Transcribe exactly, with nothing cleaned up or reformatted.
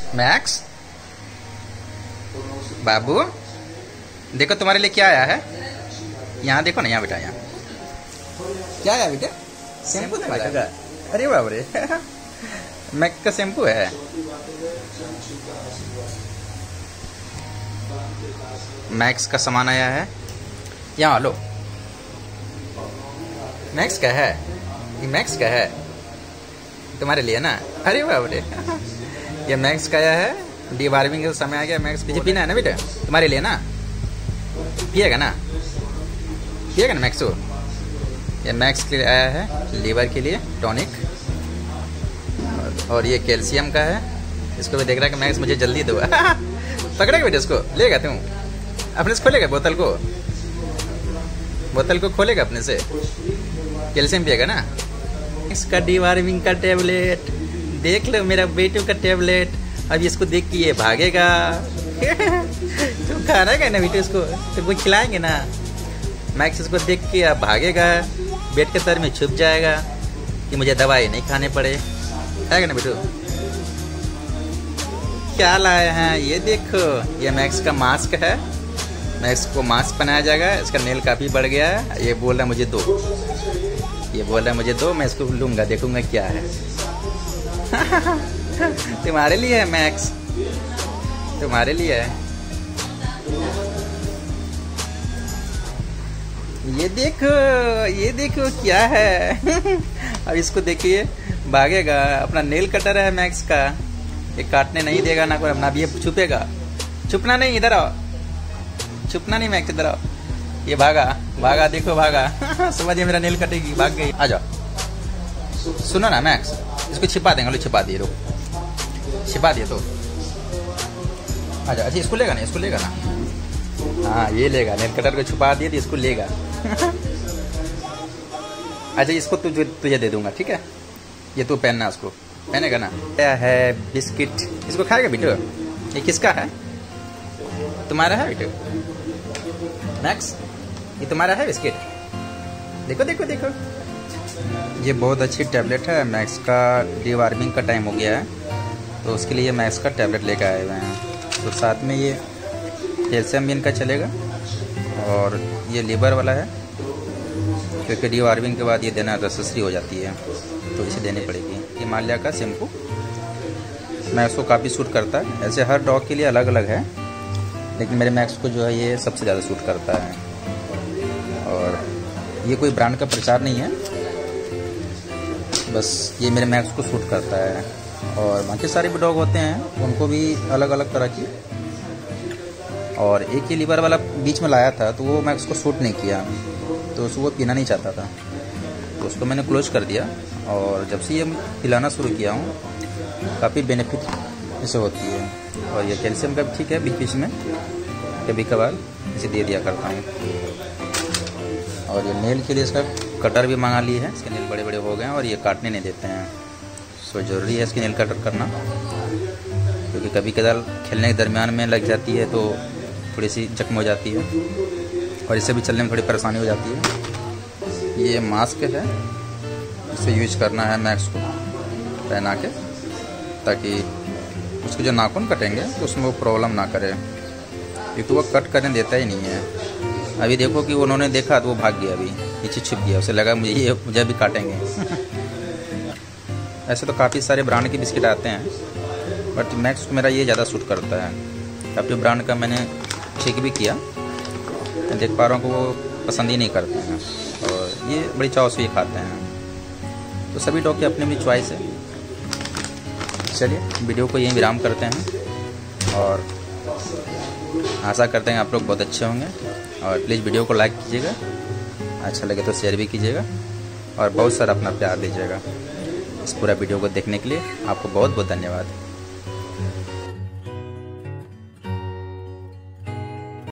Max बाबू देखो तुम्हारे लिए क्या आया है। यहाँ देखो ना, यहाँ बेटा, यहाँ क्या आया बेटा? शैम्पू था। अरे बाबू रे मैक्स का शैम्पू है। मैक्स का सामान आया है। यहाँ लो, मैक्स का है ये, मैक्स का है तुम्हारे लिए ना। अरे बाबू रे ये मैक्स का आया है। डी वार्मिंग का समय आ गया। मैक्स पीछे पीना है ना बेटा तुम्हारे लिए ना, पिएगा ना, पिएगा ना मैक्स। ये मैक्स के लिए आया है, लीवर के लिए टॉनिक। और ये कैल्शियम का है। इसको भी देख रहा है कि मैक्स मुझे जल्दी दो पकड़ेगा बेटा इसको, लेगा तुम अपने से, खोलेगा बोतल को, बोतल को खोलेगा अपने से। कैल्शियम पिएगा ना। इसका डी वार्मिंग का टेबलेट देख लो, मेरा बेटू का टेबलेट। अब इसको देख के ये भागेगा तुम खाना है ना बेटू, इसको तुमको खिलाएंगे ना। मैक्स इसको देख के अब भागेगा, बेड के तर में छुप जाएगा कि मुझे दवाई नहीं खाने पड़े, है ना बेटू। क्या लाए हैं ये देखो, ये मैक्स का मास्क है। मैक्स को मास्क पहनाया जाएगा। इसका नेल काफी बढ़ गया है। ये बोल रहा है मुझे दो, ये बोल रहा है मुझे दो, मैं इसको लूंगा, देखूंगा क्या है तुम्हारे लिए है मैक्स, तुम्हारे लिए है। ये देखो, ये देखो क्या है अब इसको देखिए, भागेगा। अपना नेल कटर है मैक्स का, ये काटने नहीं देगा ना कोई, अपना भी ये छुपेगा। छुपना नहीं, इधर आओ, छुपना नहीं मैक्स, इधर आओ। ये भागा, भागा, देखो भागा समझिए मेरा नेल कटेगी, भाग गई। आ जाओ। सुनो ना मैक्स, इसको छिपा देंगे। लो छिपा दिए, रुक छिपा दिए तो आ जाओ। अच्छा इसको लेगा ना, इसको लेगा ना, हाँ ये लेगा। नेल कटर को छुपा दिए तो इसको लेगा अच्छा इसको तुझे तुझे दे दूंगा, ठीक है। ये तू पहनना, उसको पहनेगा ना। क्या है बिस्किट, इसको खाएगा बेटू। ये किसका है? तुम्हारा है बेटू मैक्स, ये तुम्हारा है बिस्किट। देखो देखो देखो, ये बहुत अच्छी टैबलेट है मैक्स का। डी वार्मिंग का टाइम हो गया है तो उसके लिए मैक्स का टैबलेट लेकर आए हुए हैं। तो साथ में ये कैल्शियम भी इनका चलेगा और ये लीवर वाला है, क्योंकि डी वार्मिंग के बाद ये देना नेसेसरी हो जाती है तो इसे देनी पड़ेगी। हिमालय का शैम्पू मैक्स को काफ़ी सूट करता है। ऐसे हर डॉग के लिए अलग अलग है, लेकिन मेरे मैक्स को जो है ये सबसे ज़्यादा सूट करता है। और ये कोई ब्रांड का प्रचार नहीं है, बस ये मेरे मैक्स को सूट करता है। और बाकी सारे भी डॉग होते हैं, उनको भी अलग अलग तरह की। और एक ही लीवर वाला बीच में लाया था तो वो मैक्स को सूट नहीं किया, तो उसको वो पीना नहीं चाहता था, तो उसको मैंने क्लोज कर दिया। और जब से ये पिलाना शुरू किया हूँ काफ़ी बेनिफिट इसे होती है। और ये कैल्शियम का भी ठीक है, बीच बीच में कभी कभार इसे दे दिया करता हूँ। और ये नेल के लिए इसका कटर भी मंगा लिए है। इसके नेल बड़े बड़े हो गए हैं और ये काटने नहीं देते हैं, सो ज़रूरी है इसकी नेल कटर करना, क्योंकि कभी कदार खेलने के दरमियान में लग जाती है तो थोड़ी सी जख्म हो जाती है और इससे भी चलने में थोड़ी परेशानी हो जाती है। ये मास्क है, इसे यूज करना है मैक्स को पहना के, ताकि उसके जो नाखून कटेंगे तो उसमें वो प्रॉब्लम ना करे, क्योंकि वो कट करने देता ही नहीं है। अभी देखो कि उन्होंने देखा तो वो भाग गया, अभी नीचे छिप गया, उसे लगा मुझे ये मुझे भी काटेंगे ऐसे तो काफ़ी सारे ब्रांड के बिस्किट आते हैं, बट मैक्स को मेरा ये ज़्यादा सूट करता है। काफ़ी ब्रांड का मैंने चेक भी किया, मैं देख पा रहा हूँ कि वो पसंद ही नहीं करते हैं और ये बड़ी चाव से ये खाते हैं। तो सभी डॉग की अपनी अपनी चॉइस है। चलिए वीडियो को यहीं विराम करते हैं और आशा करते हैं आप लोग बहुत अच्छे होंगे। और प्लीज़ वीडियो को लाइक कीजिएगा, अच्छा लगे तो शेयर भी कीजिएगा और बहुत सारा अपना प्यार दीजिएगा। इस पूरा वीडियो को देखने के लिए आपको बहुत बहुत धन्यवाद।